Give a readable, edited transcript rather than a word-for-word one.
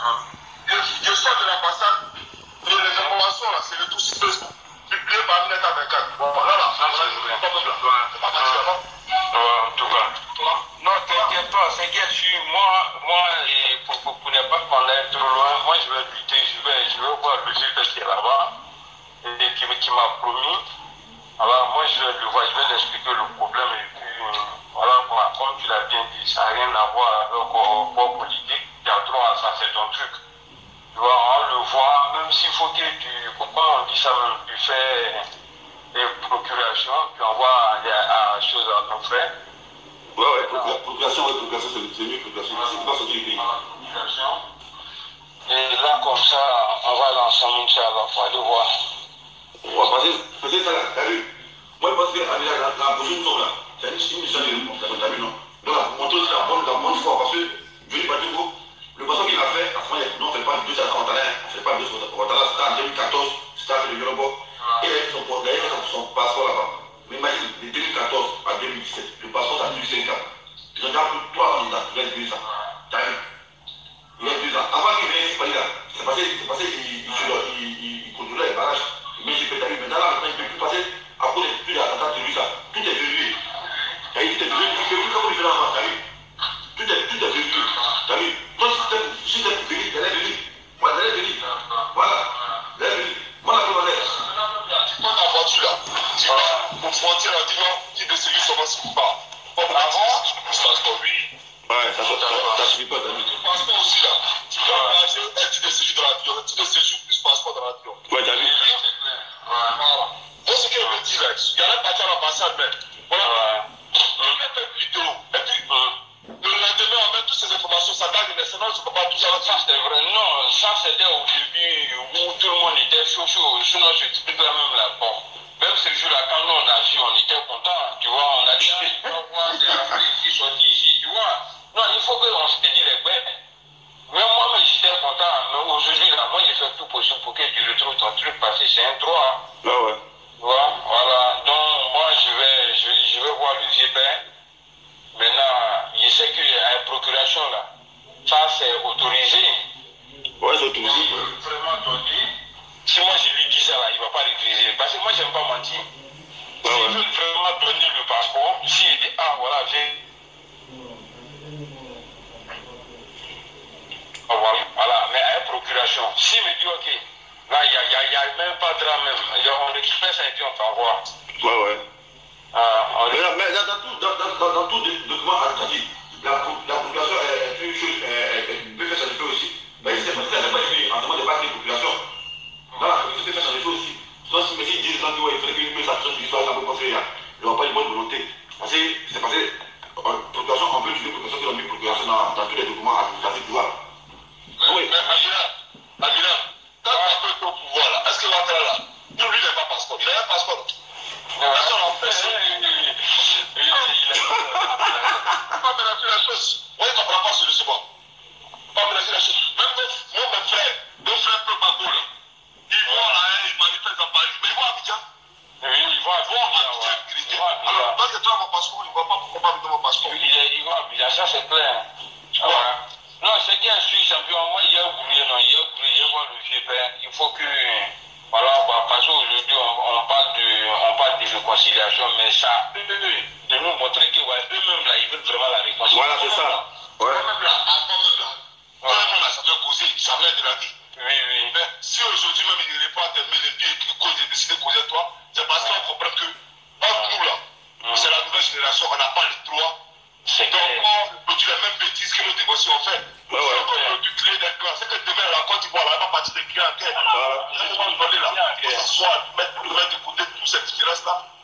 Je sors de l'ambassade, et les informations là, c'est le tout sur Facebook. Publié par Net 24. Bon, là, c'est pas facile avant. En tout cas. Non, t'inquiète pas, t'inquiète, pour ne pas qu'on aille trop loin, moi je vais lutter, je vais voir le GP qui est là-bas, et qui m'a promis. Alors moi je vais le voir, je vais lui expliquer le problème, et puis voilà quoi, comme tu l'as bien dit, ça n'a rien à voir avec le corps politique, tu as droit à ça, c'est ton truc. Tu vois, on le voit, même s'il faut que comment on dit ça même, tu fais des procurations, tu envoies des choses à ton frère. Ouais, procuration, c'est mieux, procuration, c'est pas sortir du pays. Et là, comme ça, on va l'ensemble, Inch'Allah, pour aller voir. Ouais, parce que ça là, t'as vu? Moi, je pense que la prochaine fois là, c'est une mission de réponse, t'as vu, non? Donc, la moto, c'est la bonne foi, parce que, Johnny Badiou, le poisson qu'il a fait, à ce moment, non, on ne fait pas 2 à 30 ans, on ne fait pas 2 à 30 ans, c'était en 2014, c'était avec le Yoruba, et il a fait son passeport là-bas. Mais imagine, de 2014 à 2017, le passeport a duré 5 ans. Ils ont déjà pris 3 ans dedans, il a duré ça. T'as vu? Il a duré ça. Avant qu'il vienne ici, là, c'est passé, il contrôlait les barrages. Mais j'ai fait, t'as vu, maintenant là, il ne peut plus passer à cause de plus d'attentats terroristes. Tout est verrouillé. T'as vu, tout est verrouillé. Il ne peut plus comme il fait là-bas, t'as vu? Tout est verrouillé. T'as vu? Toi, si t'es pour venir, t'allais venir. Moi, t'allais venir. Voilà. T'allais venir. Moi, la première Tu prends ta voiture là, tu vas pour frontière, on dit non, qui de celui qui commence ou pas. Avant, passeport, oui. ouais, ça suffit pas, t'as vu? Le passeport aussi là, tu peux engager un titre de séjour dans l'avion, un titre de séjour plus passeport dans l'avion. Ouais, t'as vu? Voilà. Donc, ce qu'elle veut dire là, il y a un parti à l'ambassade même. Voilà. On met un vidéo. Et puis, le lendemain, on met toutes ces informations, ça date de naissance, on ne peut pas tout ça. Ça, c'est vrai. Non, ça, c'était au début où tout le monde était chaud. Sinon, je t'explique là même là. Bon, même ce jour-là, quand nous, on a vu, on était contents. Tu vois, on a dit, on va voir, c'est l'Afrique qui sortit ici, tu vois. Non, il faut qu'on se dit les bêtes. Même moi, j'étais content. Mais aujourd'hui, là, moi, j'ai fait tout possible pour que tu retrouves ton truc parce que c'est un droit. Ah ouais. Voilà. Donc, moi, je vais voir le vieux père. Maintenant, je sais qu'il y a une procuration là. Ça, c'est autorisé. Ouais, c'est autorisé. Vraiment autorisé. Si moi, je lui dis ça là, il ne va pas refuser. Parce que moi, je n'aime pas mentir. Ah ouais. S'il veut vraiment donner le passeport, s'il dit, ah voilà, j'ai. Voilà, mais à une procuration. S'il me dit, ok, là, il n'y a même pas de drame même. On récupère ça et puis on t'envoie. Ouais, ouais. Mais dans tout document administratif, la population est une chose, elle peut faire sa défaut aussi. Mais si c'est pas écrit en demande de pas de population, dans la communauté fait sa défaut aussi. Soit si ils disent qu'il faudrait qu'une mise à chose soit la bonne il n'y aura pas une bonne volonté. Parce que c'est parce que procuration, on peut utiliser procuration qui ont mis procuration dans tous les documents administratifs, tu vois. Oui. Mais Amina, quand tu as pris au pouvoir là, est-ce que l'entrée là, lui, il n'a pas passeport. Il a un passeport. Personne n'en fait ça. Pas mélanger la chose. Moi, il ne comprend pas sur le second. Pas mélanger la chose. Même mes frères, deux frères peu Bako là, ils vont là, ils manifestent à Paris, mais ils vont à Abidjan. Oui, ils vont à Abidjan. Alors, quand je trouve mon passeport, il ne voit pas pourquoi pas me donner mon passeport. Ils vont à Abidjan, ça c'est clair. Non, c'est qui a su champion, moi, il y a voulu voir le vieux père. Il faut que. Voilà, parce qu'aujourd'hui, on parle de réconciliation, mais ça, de nous montrer que eux-mêmes, là, ils veulent vraiment la réconciliation. Voilà, c'est ça. Ouais. Avant même là, ça fait causer, jamais de la vie. Oui. Mais si aujourd'hui même il n'est pas à te mettre les pieds et qu'il décide de causer toi, c'est parce qu'on comprend que, entre nous là, c'est la nouvelle génération, on n'a pas le droit. Donc, on produit les mêmes bêtises que nos négociants ont fait. Ouais. On produit créer des clans. C'est que demain, la Côte d'Ivoire, là, elle va partir des clients en guerre. On va demander là, que ce soit mettre de côté toutes ces différences-là.